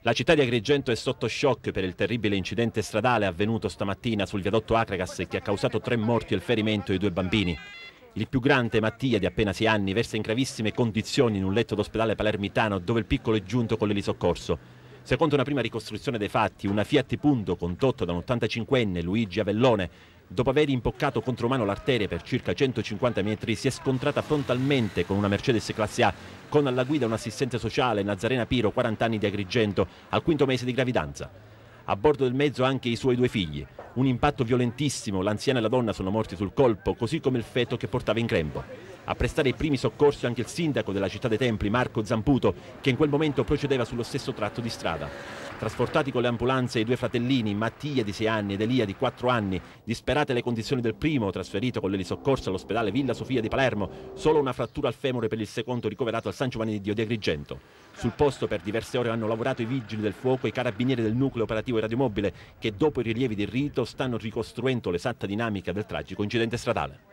La città di Agrigento è sotto shock per il terribile incidente stradale avvenuto stamattina sul viadotto Acragas che ha causato 3 morti e il ferimento di 2 bambini. Il più grande, Mattia, di appena 6 anni, versa in gravissime condizioni in un letto d'ospedale palermitano dove il piccolo è giunto con l'elisoccorso. Secondo una prima ricostruzione dei fatti, una Fiat Punto condotta da un 85enne, Luigi Avellone, dopo aver impoccato contromano l'arteria per circa 150 metri, si è scontrata frontalmente con una Mercedes classe A, con alla guida un assistente sociale, Nazarena Piro, 40 anni, di Agrigento, al 5° mese di gravidanza. A bordo del mezzo anche i suoi 2 figli. Un impatto violentissimo, l'anziana e la donna sono morti sul colpo, così come il feto che portava in grembo. A prestare i primi soccorsi anche il sindaco della città dei Templi, Marco Zamputo, che in quel momento procedeva sullo stesso tratto di strada. Trasportati con le ambulanze i 2 fratellini, Mattia di 6 anni ed Elia di 4 anni, disperate le condizioni del primo, trasferito con l'elisoccorso all'ospedale Villa Sofia di Palermo, solo una frattura al femore per il secondo ricoverato al San Giovanni di Dio di Agrigento. Sul posto per diverse ore hanno lavorato i vigili del fuoco e i carabinieri del nucleo operativo e radiomobile che dopo i rilievi di rito stanno ricostruendo l'esatta dinamica del tragico incidente stradale.